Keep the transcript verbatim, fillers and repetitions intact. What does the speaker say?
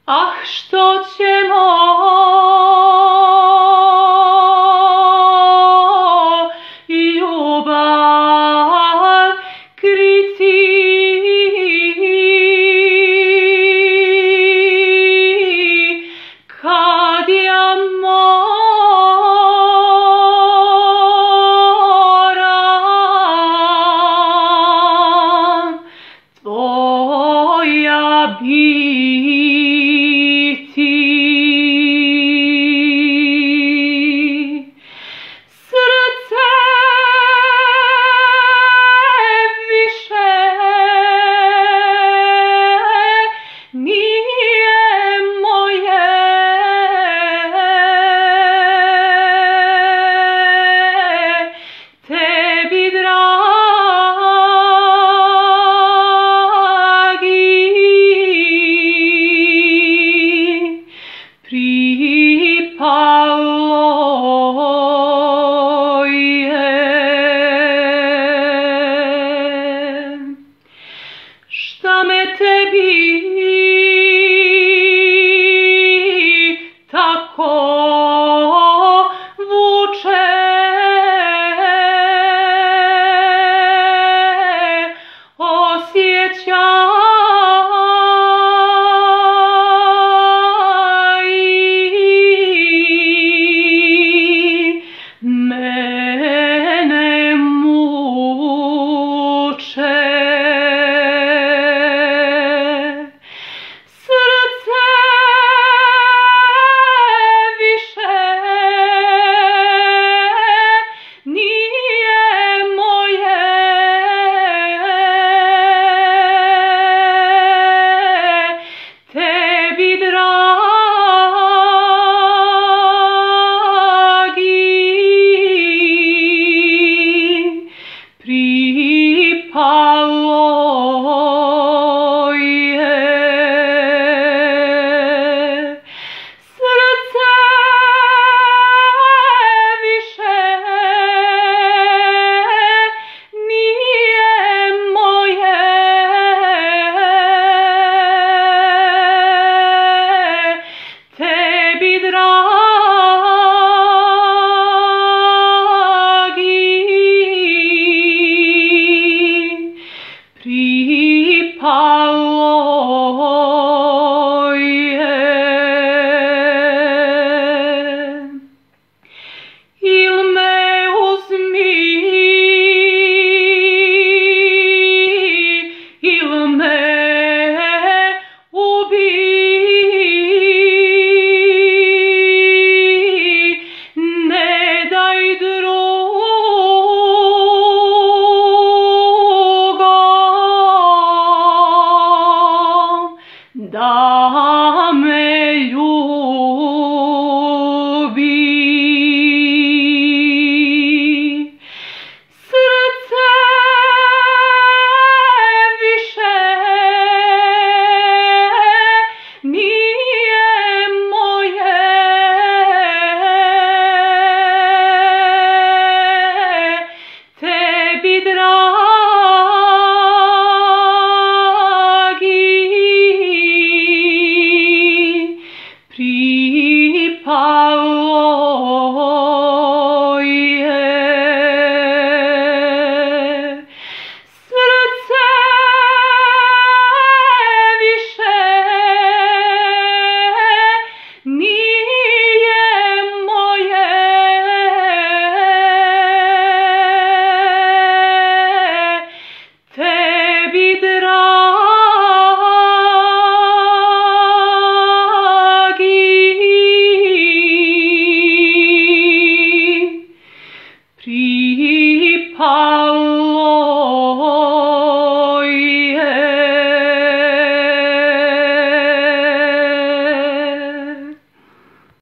Ah, što ćemo ljubav kriti, kad ja moram tvoja biti. Srce više nije moje, tebi dragi pripalo je. Šta me tebi tako vuče, osjećaj mene muče. Srce više nije moje, tebi dragi pripalo je. Srce više nije moje, tebi dragi pripalo je. Il me uzmi, il me ubi, ne daj drugom da